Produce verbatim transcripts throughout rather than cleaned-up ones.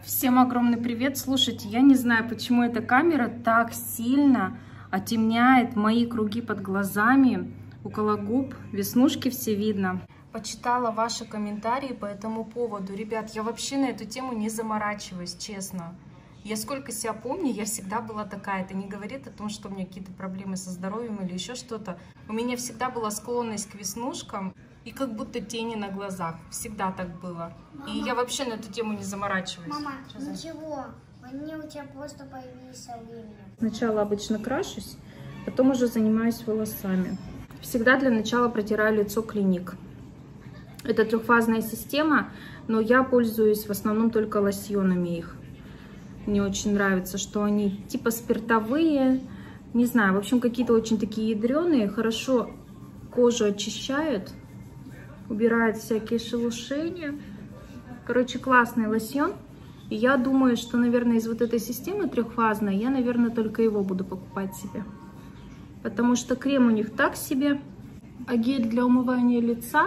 Всем огромный привет! Слушайте, я не знаю, почему эта камера так сильно оттемняет мои круги под глазами, около губ, веснушки все видно. Почитала ваши комментарии по этому поводу. Ребят, я вообще на эту тему не заморачиваюсь, честно. Я сколько себя помню, я всегда была такая. Это не говорит о том, что у меня какие-то проблемы со здоровьем или еще что-то. У меня всегда была склонность к веснушкам и как будто тени на глазах. Всегда так было. Мама. И я вообще на эту тему не заморачиваюсь. Мама, ничего, они у тебя просто появились со временем. Сначала обычно крашусь, потом уже занимаюсь волосами. Всегда для начала протираю лицо Клиник. Это трехфазная система, но я пользуюсь в основном только лосьонами их. Мне очень нравится, что они типа спиртовые, не знаю, в общем, какие-то очень такие ядреные, хорошо кожу очищают, убирают всякие шелушения. Короче, классный лосьон. И я думаю, что, наверное, из вот этой системы трехфазной я, наверное, только его буду покупать себе. Потому что крем у них так себе, а гель для умывания лица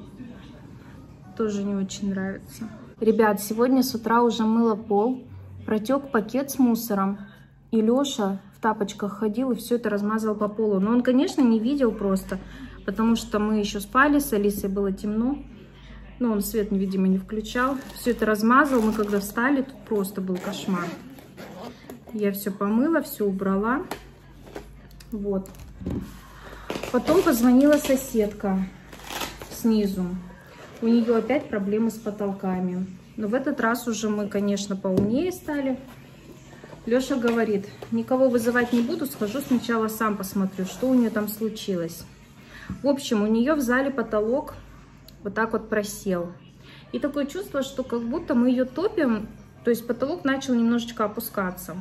тоже не очень нравится. Ребят, сегодня с утра уже мыла пол. Протек пакет с мусором, и Леша в тапочках ходил и все это размазал по полу. Но он, конечно, не видел просто, потому что мы еще спали, с Алисой было темно. Но он свет, видимо, не включал. Все это размазал, мы когда встали, тут просто был кошмар. Я все помыла, все убрала. Вот. Потом позвонила соседка снизу. У нее опять проблемы с потолками. Но в этот раз уже мы, конечно, поумнее стали. Леша говорит, никого вызывать не буду, схожу сначала сам посмотрю, что у нее там случилось. В общем, у нее в зале потолок вот так вот просел. И такое чувство, что как будто мы ее топим, то есть потолок начал немножечко опускаться.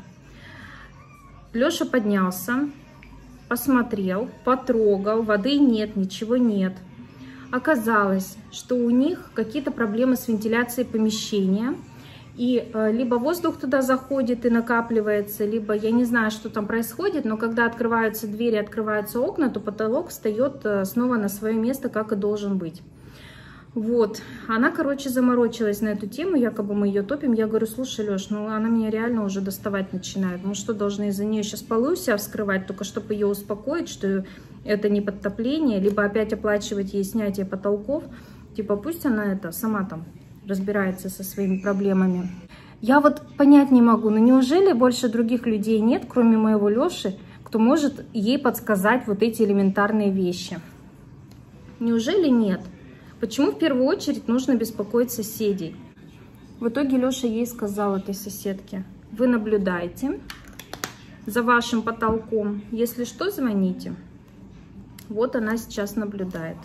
Леша поднялся, посмотрел, потрогал, воды нет, ничего нет. Оказалось, что у них какие-то проблемы с вентиляцией помещения, и э, либо воздух туда заходит и накапливается, либо я не знаю, что там происходит, но когда открываются двери, открываются окна, то потолок встает э, снова на свое место, как и должен быть. Вот, она, короче, заморочилась на эту тему, якобы мы ее топим. Я говорю, слушай, Леш, ну она меня реально уже доставать начинает. Мы что, должны из-за нее сейчас полы у себя вскрывать, только чтобы ее успокоить, что это не подтопление, либо опять оплачивать ей снятие потолков. Типа пусть она это сама там разбирается со своими проблемами. Я вот понять не могу, но неужели больше других людей нет, кроме моего Леши, кто может ей подсказать вот эти элементарные вещи? Неужели нет? Почему в первую очередь нужно беспокоить соседей? В итоге Леша ей сказал, этой соседке, вы наблюдайте за вашим потолком. Если что, звоните. Вот она сейчас наблюдает.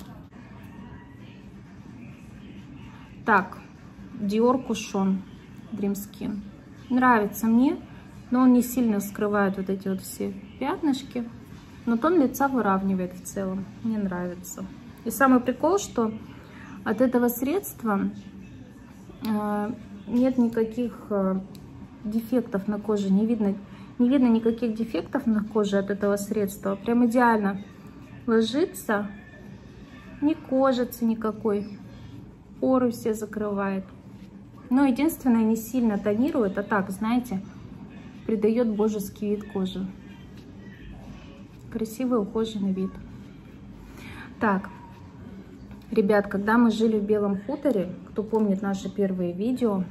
Так, Dior Cushion Dream Skin. Нравится мне, но он не сильно скрывает вот эти вот все пятнышки. Но тон лица выравнивает в целом. Мне нравится. И самый прикол, что от этого средства э, нет никаких э, дефектов на коже. Не видно, не видно никаких дефектов на коже от этого средства. Прям идеально ложится, не кожицы никакой, поры все закрывает. Но единственное, не сильно тонирует, а так, знаете, придает божеский вид кожи. Красивый, ухоженный вид. Так, ребят, когда мы жили в Белом хуторе, кто помнит наши первые видео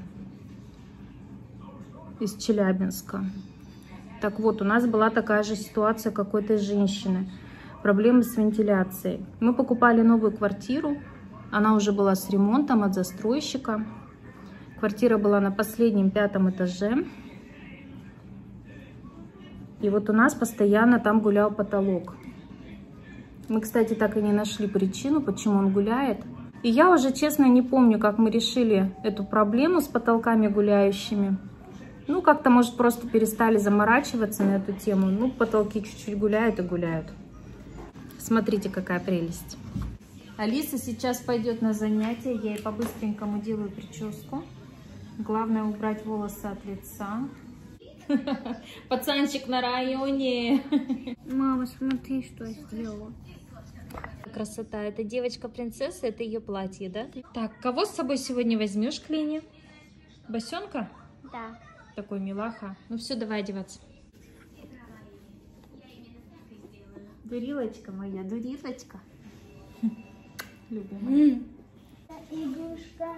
из Челябинска, так вот, у нас была такая же ситуация какой-то женщины. Проблемы с вентиляцией. Мы покупали новую квартиру, она уже была с ремонтом от застройщика. Квартира была на последнем пятом этаже. И вот у нас постоянно там гулял потолок. Мы, кстати, так и не нашли причину, почему он гуляет. И я уже, честно, не помню, как мы решили эту проблему с потолками гуляющими. Ну, как-то, может, просто перестали заморачиваться на эту тему. Ну, потолки чуть-чуть гуляют и гуляют. Смотрите, какая прелесть. Алиса сейчас пойдет на занятия. Я ей по-быстренькому делаю прическу. Главное убрать волосы от лица. Пацанчик на районе. Мама, смотри, что я сделала. Красота. Это девочка-принцесса, это ее платье, да? Так, кого с собой сегодня возьмешь к Лене? Босенка? Да. Такой милаха. Ну все, давай одеваться. Дурилочка моя, дурилочка. Любимая. Игрушка.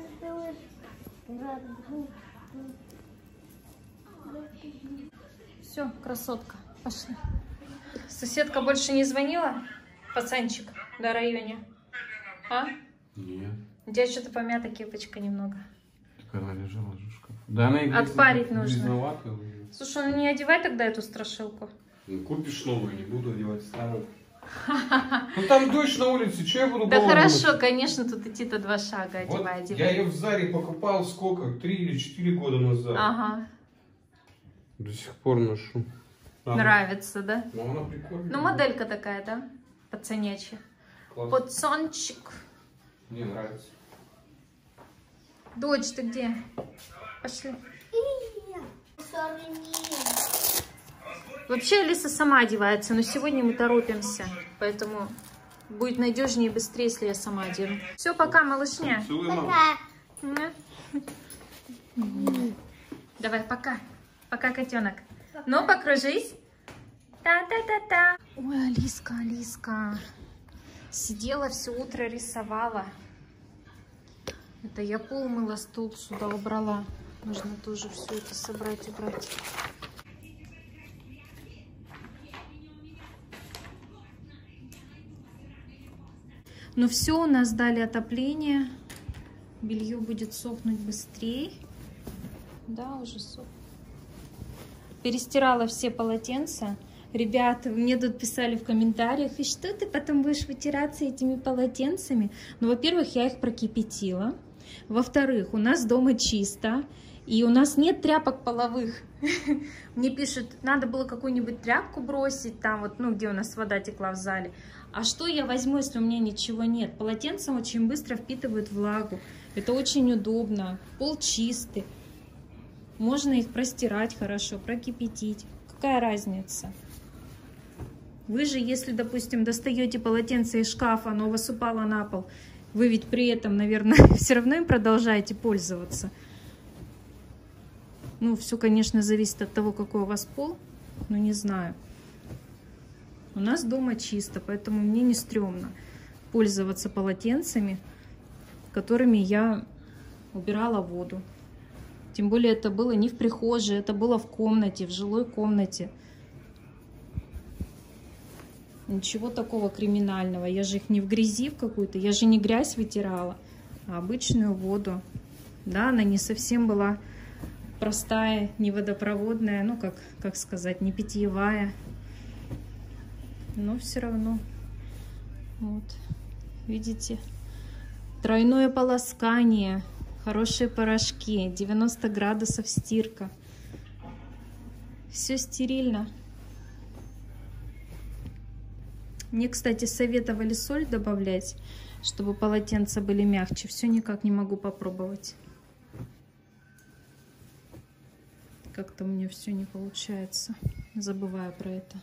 Все, красотка, пошли. Соседка больше не звонила? Пацанчик, до районе. А? Нет. У тебя что-то помята кепочка немного. Так она лежала же в шкафу. Да она и Отпарить нужно. грязноватая. Слушай, ну не одевай тогда эту страшилку. Ну, купишь новую, не буду одевать старую. Ну там дождь на улице, что я буду Да голову хорошо, мыть? конечно, тут идти-то два шага, Вот одевай, одевай. я ее в Заре покупал сколько? Три или четыре года назад. Ага, До сих пор ношу. А, нравится, да? ну она прикольная. Ну, моделька такая, да? Пацанячья. Классно. Пацанчик. Мне нравится. Дочь, ты где? Пошли. Вообще Алиса сама одевается, но сегодня мы торопимся, поэтому будет надежнее и быстрее, если я сама одену. Все, пока, малышня. Целуй, маму. Давай, пока. Пока, котенок. Ну, покружись. Та-та-та-та. Ой, Алиска, Алиска. Сидела все утро, рисовала. Это я пол мыла, стол сюда убрала. Нужно тоже все это собрать, убрать. Ну все, у нас дали отопление. Белье будет сохнуть быстрее. Да, уже сохнет. Перестирала все полотенца. Ребята, мне тут писали в комментариях, и что ты потом будешь вытираться этими полотенцами? Ну, во-первых, я их прокипятила. Во-вторых, у нас дома чисто. И у нас нет тряпок половых. Мне пишут, надо было какую-нибудь тряпку бросить, там вот, ну, где у нас вода текла в зале. А что я возьму, если у меня ничего нет? Полотенца очень быстро впитывают влагу. Это очень удобно. Пол чистый. Можно их простирать хорошо, прокипятить. Какая разница? Вы же, если, допустим, достаете полотенце из шкафа, оно у вас упало на пол, вы ведь при этом, наверное, все равно им продолжаете пользоваться. Ну, все, конечно, зависит от того, какой у вас пол. Ну, не знаю. У нас дома чисто, поэтому мне не стрёмно пользоваться полотенцами, которыми я убирала воду. Тем более это было не в прихожей, это было в комнате, в жилой комнате. Ничего такого криминального. Я же их не в грязи в какую-то, я же не грязь вытирала, а обычную воду. Да, она не совсем была простая, не водопроводная, ну, как, как сказать, не питьевая. Но все равно. Вот. Видите? Тройное полоскание. Хорошие порошки. девяносто градусов стирка. Все стерильно. Мне, кстати, советовали соль добавлять, чтобы полотенца были мягче. Все никак не могу попробовать. Как-то у меня все не получается. Забываю про это.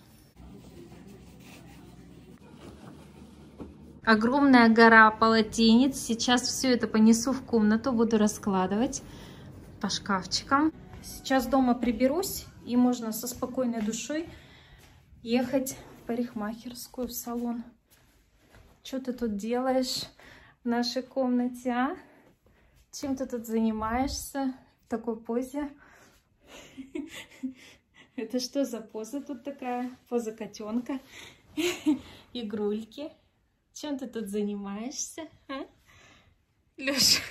Огромная гора полотенец. Сейчас все это понесу в комнату, буду раскладывать по шкафчикам. Сейчас дома приберусь, и можно со спокойной душой ехать в парикмахерскую, в салон. Что ты тут делаешь в нашей комнате, а? Чем ты тут занимаешься в такой позе? Это что за поза тут такая? Поза котенка. Игрульки. Чем ты тут занимаешься, а? Леша.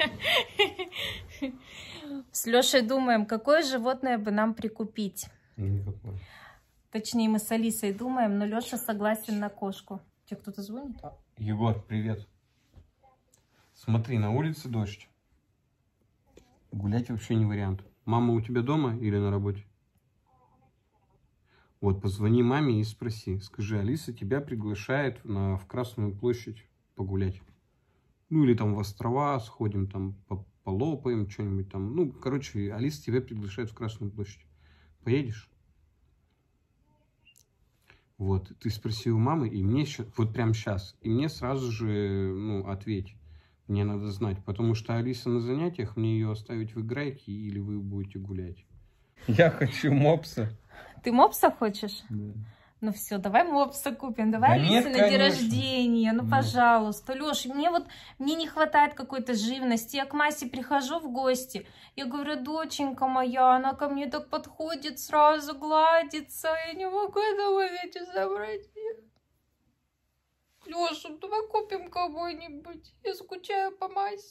С Лешей думаем, какое животное бы нам прикупить. Никакое. Точнее, мы с Алисой думаем, но Леша согласен на кошку. Тебе кто-то звонит? Егор, привет. Смотри, на улице дождь. Гулять вообще не вариант. Мама у тебя дома или на работе? Вот, позвони маме и спроси. Скажи, Алиса тебя приглашает на, в Красную площадь погулять. Ну, или там в острова сходим, там полопаем, что-нибудь там. Ну, короче, Алиса тебя приглашает в Красную площадь. Поедешь? Вот, ты спроси у мамы, и мне сейчас, вот прямо сейчас, и мне сразу же, ну, ответь. Мне надо знать, потому что Алиса на занятиях, мне ее оставить в играйке или вы будете гулять. Я хочу мопса. Ты мопса хочешь? Да. Ну все, давай мопса купим, давай Да Алисе нет, на день конечно. рождения, ну Нет. пожалуйста. Леш, мне вот, мне не хватает какой-то живности. Я к Масе прихожу в гости, я говорю, доченька моя, она ко мне так подходит, сразу гладится, я не могу этого вечер забрать. Леша, давай купим кого-нибудь, я скучаю по Масе.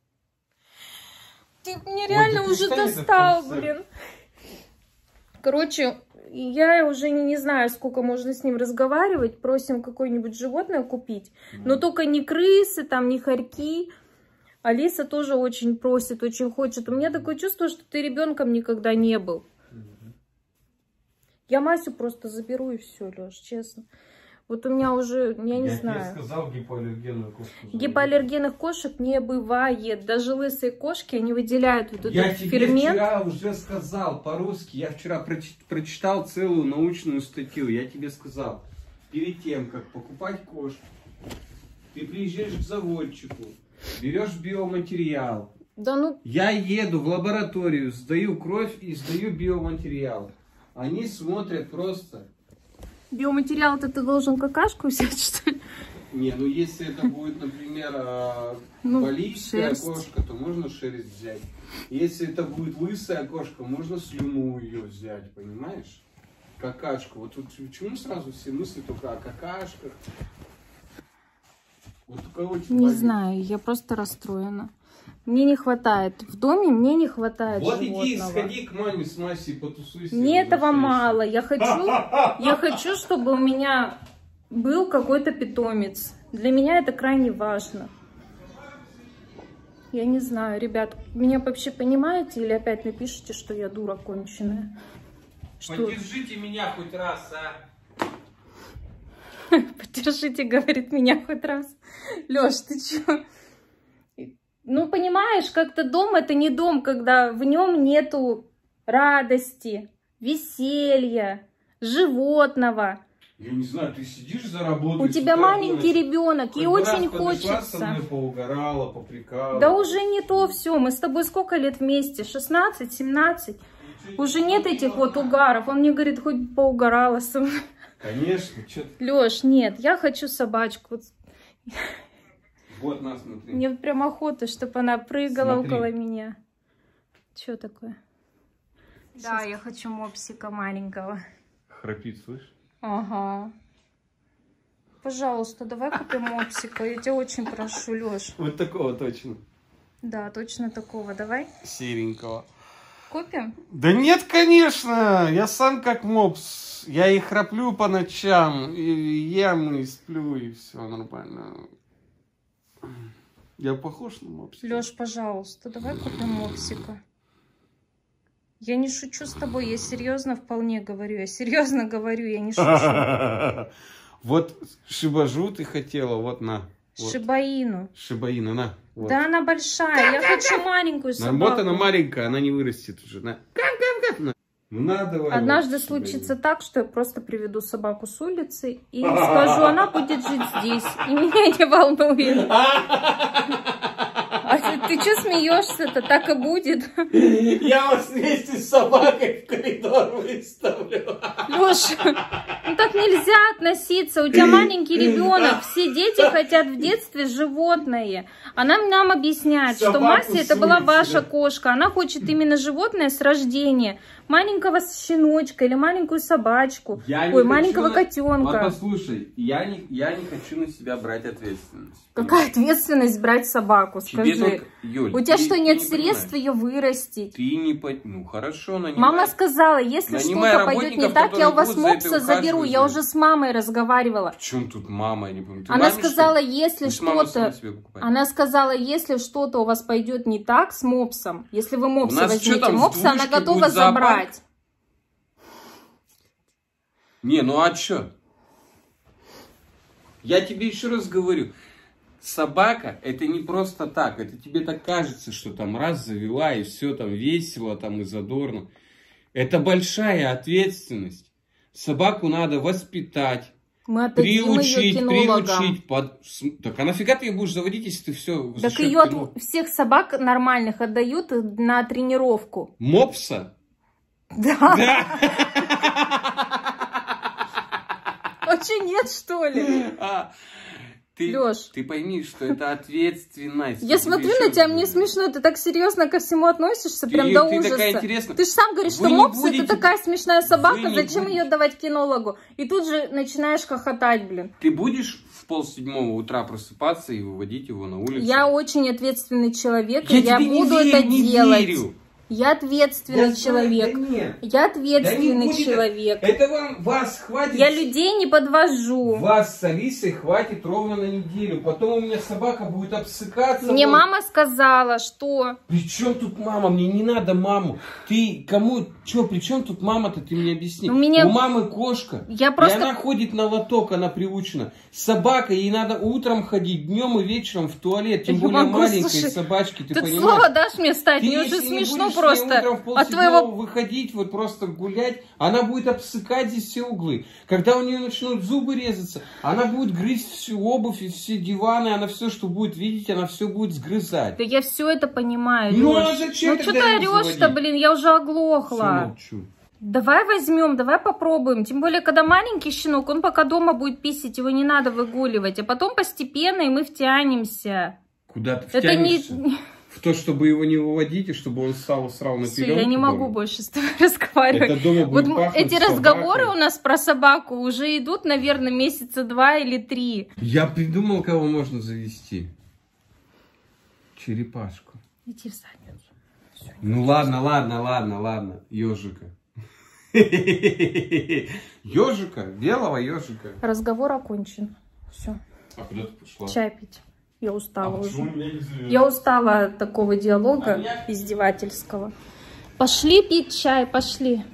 Ты меня реально Ой, да уже перестань это в достал, конце. блин. Короче, я уже не, не знаю, сколько можно с ним разговаривать. Просим какое-нибудь животное купить. Mm. Но только не крысы, там, не хорьки. Алиса тоже очень просит, очень хочет. У меня такое чувство, что ты ребенком никогда не был. Mm-hmm. Я Масю просто заберу и все, Леш, честно. Вот у меня уже, я не я знаю. Я сказал гипоаллергенную кошку. Гипоаллергенных кошек не бывает. Даже лысые кошки, они выделяют вот я этот тебе фермент. вчера уже сказал по-русски. Я вчера прочит, прочитал целую научную статью. Я тебе сказал, перед тем, как покупать кошку, ты приезжаешь к заводчику, берешь биоматериал. Да ну... Я еду в лабораторию, сдаю кровь и сдаю биоматериал. Они смотрят просто... Биоматериал-то ты должен какашку взять, что ли? Не, ну если это будет, например, ну, балийская шерсть. кошка, то можно шерсть взять. Если это будет лысая кошка, можно слюну ее взять, понимаешь? Какашку. Вот тут почему сразу все мысли только о какашках? Вот у кого Не болит? Знаю, я просто расстроена. Мне не хватает. В доме мне не хватает вот животного. иди, сходи к маме с Масей, потусуйся. Мне этого мало. Я хочу, я хочу, чтобы у меня был какой-то питомец. Для меня это крайне важно. Я не знаю, ребят, меня вообще понимаете или опять напишите, что я дура конченая? Что... Поддержите меня хоть раз, а? Поддержите, говорит, меня хоть раз. Леш, ты чё? Ну, понимаешь, как-то дом это не дом, когда в нем нету радости, веселья, животного. Я не знаю, ты сидишь за работой. У тебя маленький ребенок, и очень хочется. Со мной поугарала, попрекала. Да уже не то все. Мы с тобой сколько лет вместе? шестнадцать, семнадцать. Уже нет этих вот угаров. Он мне говорит, хоть поугарала со мной. Конечно. Леш, нет, я хочу собачку. Вот, на, смотри. Мне прям охота, чтобы она прыгала Смотри. около меня. Что такое? Да, сейчас. Я хочу мопсика маленького. Храпит, слышишь? Ага. Пожалуйста, давай купим мопсика. Я тебя очень прошу, Леш. Вот такого точно. Да, точно такого. Давай. Серенького. Купим? Да нет, конечно. Я сам как мопс. Я и храплю по ночам, и ем, и сплю, и все нормально. Я похож на мопсика? Леш, пожалуйста, давай купим мопсика. Я не шучу с тобой, я серьезно вполне говорю. Я серьезно говорю, я не шучу. Вот шибажу ты хотела, вот на. Шибаину. Шибаину, на. Да она большая, я хочу маленькую собаку. Вот она маленькая, она не вырастет уже. На. На, давай, однажды вот, случится так, что я просто приведу собаку с улицы и скажу, она будет жить здесь. И меня не волнует. А ты, ты что смеешься-то? Так и будет. Я вас вместе с собакой в коридор выставлю. Леша, ну так нельзя относиться. У тебя маленький ребенок. Все дети хотят в детстве животное. Она нам объясняет, собаку что Мася это была ваша кошка. Она хочет именно животное с рождения. Маленького щеночка или маленькую собачку. Я Ой, маленького на... котенка. Вот послушай, я не, я не хочу на себя брать ответственность. Какая ответственность брать собаку, скажи? Только... Юль, у тебя ты, что, ты нет не средств понимаешь. ее вырастить? Ты не по... Ну хорошо, нанимай. Мама сказала, если что-то пойдет не так, я у вас мопса заберу. Я уже с мамой разговаривала. В чем тут мама? Я не помню. Она сказала, если что-то... Она сказала, если что-то у вас пойдет не так с мопсом, если вы мопса возьмете мопса, она готова забрать. Не, ну а что? Я тебе еще раз говорю. Собака это не просто так. Это тебе так кажется, что там раз завела и все там весело там и задорно. Это большая ответственность. Собаку надо воспитать. Мы отдадим Приучить, ее кинологам. приучить. Под... Так а нафига ты ее будешь заводить, если ты все... Так ее от всех собак нормальных отдают на тренировку. Мопса? Да. А че нет, что ли? Ты, Лёш. ты пойми, что это ответственность. Я смотрю на тебя, мне смешно, ты так серьезно ко всему относишься, прям ты, до ты ужаса. Такая интересная. Ты же сам говоришь, Вы что мопс будете... это такая смешная собака, зачем будете... ее давать кинологу? И тут же начинаешь хохотать, блин. Ты будешь в полседьмого утра просыпаться и выводить его на улицу? Я очень ответственный человек, я и я буду не верю, это не делать. Верю. Я ответственный Да, человек. да нет. Я ответственный да будет... человек. Это вам, вас хватит. Я людей не подвожу. Вас с Алисой хватит ровно на неделю. Потом у меня собака будет обсыкаться. Мне вот. мама сказала, что... При чем тут мама? Мне не надо маму. Ты кому... Че, при чем тут мама-то? Ты мне объясни. У, меня... у мамы кошка. Я просто... И она ходит на лоток, она приучена. Собака, ей надо утром ходить, днем и вечером в туалет. Тем Я более могу, маленькой слушай, собачки, ты ты понимаешь? слово дашь мне стать? Ты, мне уже если не смешно будешь просто. утром в От твоего... выходить, вот просто гулять, она будет обсыкать здесь все углы. Когда у нее начнут зубы резаться, она будет грызть всю обувь и все диваны, она все, что будет видеть, она все будет сгрызать. Да я все это понимаю. Ну Лёш. а зачем Ну что ты орешь-то, блин, я уже оглохла. Все молчу. Давай возьмем, давай попробуем. Тем более, когда маленький щенок, он пока дома будет писать, его не надо выгуливать. А потом постепенно, и мы втянемся. Куда ты это втянешься? Не... В то, чтобы его не выводить, и чтобы он стал сразу на Все, я не могу дома. больше с тобой разговаривать. Это дома будет вот пахнуть эти собакой. разговоры у нас про собаку уже идут, наверное, месяца два или три. Я придумал, кого можно завести. Черепашку. Иди в задницу. Все. Ну ладно, ладно, ладно, ладно. Ежика. Ежика, белого ежика. Разговор окончен. Все. А куда ты пошла? Чай пить. Я устала а уже. Я устала от такого диалога а издевательского. Пошли пить чай, пошли.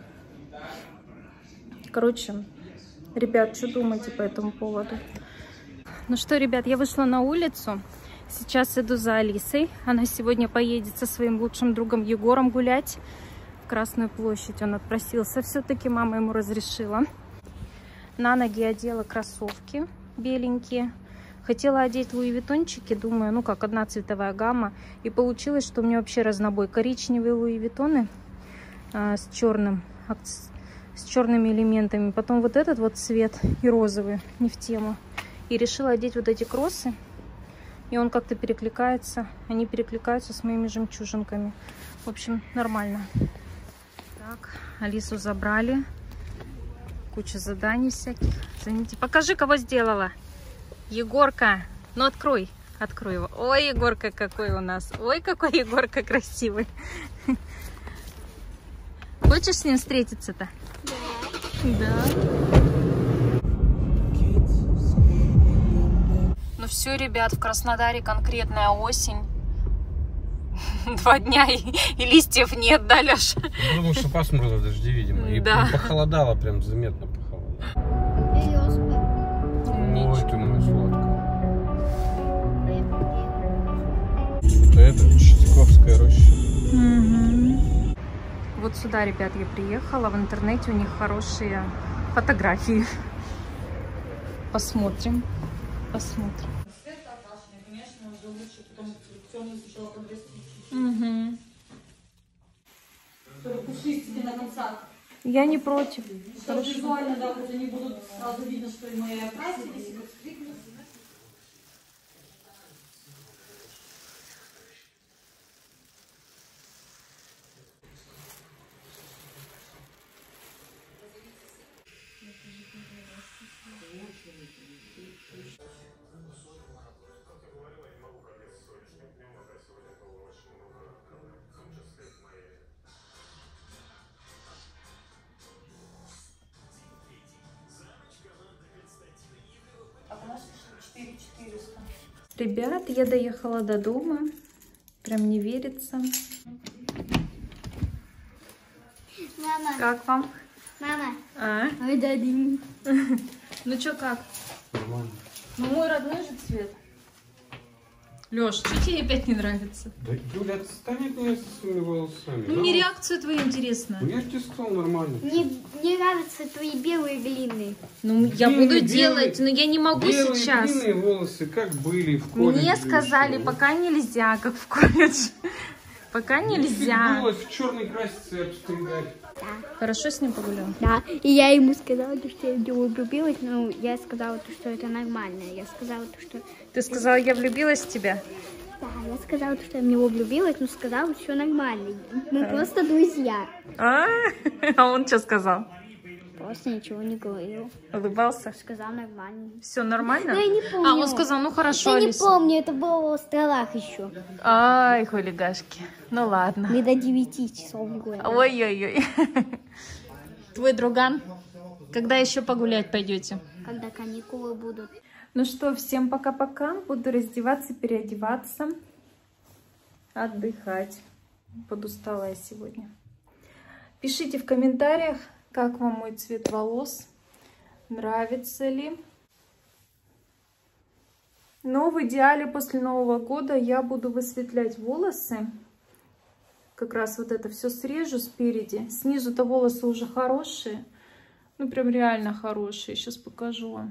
Короче, ребят, что думаете по этому поводу? Ну что, ребят, я вышла на улицу. Сейчас иду за Алисой. Она сегодня поедет со своим лучшим другом Егором гулять в Красную площадь. Он отпросился. Все-таки мама ему разрешила. На ноги одела кроссовки беленькие. Хотела одеть луи-виттончики, думаю, ну как, одна цветовая гамма. И получилось, что у меня вообще разнобой. Коричневые луи-виттоны а, с черным, с черными элементами. Потом вот этот вот цвет и розовый, не в тему. И решила одеть вот эти кроссы. И он как-то перекликается, они перекликаются с моими жемчужинками. В общем, нормально. Так, Алису забрали. Куча заданий всяких. Извините, покажи, кого сделала. Егорка, ну открой, открой его. Ой, Егорка какой у нас. Ой, какой Егорка красивый. Хочешь с ним встретиться-то? Да. Да. Ну все, ребят, в Краснодаре конкретная осень. Два дня и, и листьев нет, да, Леша? Потому что пасмурно, дожди, видимо. И да. Похолодало, прям заметно похолодало. Березка. Ой, ты мой сладкий. Это Чистяковская роща. Угу. Вот сюда, ребят, я приехала. В интернете у них хорошие фотографии. Посмотрим. Посмотрим. Угу. Я не против. Хорошо. Визуально, да, вот они будут сразу видно, что и мы окрасились. Ребят, я доехала до дома. Прям не верится. Мама. Как вам? Мама. А? Ой, дадим. Ну чё, как? Нормально. Ну мой родной же цвет. Лёш, что тебе опять не нравится? Да, Юля, отстань от меня со своими волосами. Ну, Да, мне вот. реакция твоя интересна. Ну, я же тебе сказал нормально. Мне не нравятся твои белые длинные. Ну, я Длинные, буду белые- делать, но я не могу Белые сейчас. длинные волосы, как были в колледже. Мне сказали, еще. пока нельзя, как в колледже. Пока нельзя. Было в черный краситься и обстригать. Хорошо с ним погулял? Да, и я ему сказала, что я в него влюбилась, но я сказала, что это нормально. Я сказала, что... Ты сказала, я влюбилась в тебя? Да, я сказала, что я в него влюбилась, но сказала, что нормально. Мы просто друзья. А, а он что сказал? Просто ничего не говорил. Улыбался? Сказал нормально. Все нормально? Да я не помню. А, он сказал, ну хорошо, Я не Алиса. помню, это было в островах еще. Ай, хулигашки. Ну ладно. Мы до девяти часов гуляли. Ой-ой-ой. Твой друган? Когда еще погулять пойдете? Когда каникулы будут. Ну что, всем пока-пока. Буду раздеваться, переодеваться, отдыхать. Подустала я сегодня. Пишите в комментариях, как вам мой цвет волос, нравится ли. Но в идеале после Нового года я буду высветлять волосы. Как раз вот это все срежу спереди. Снизу-то волосы уже хорошие. Ну, прям реально хорошие. Сейчас покажу вам.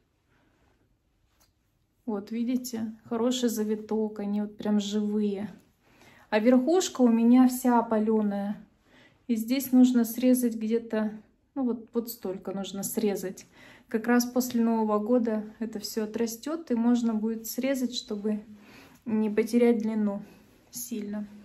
Вот, видите? Хороший завиток. Они вот прям живые. А верхушка у меня вся опаленная. И здесь нужно срезать где-то... Ну, вот, вот столько нужно срезать. Как раз после Нового года это все отрастет. И можно будет срезать, чтобы не потерять длину сильно.